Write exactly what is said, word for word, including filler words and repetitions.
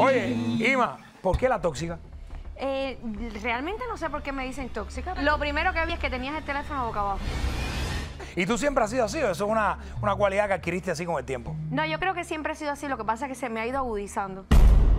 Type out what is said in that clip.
Oye, Ima, ¿por qué la tóxica? Eh, realmente no sé por qué me dicen tóxica. Lo primero que vi es que tenías el teléfono boca abajo. ¿Y tú siempre has sido así o eso es una, una cualidad que adquiriste así con el tiempo? No, yo creo que siempre he sido así. Lo que pasa es que se me ha ido agudizando.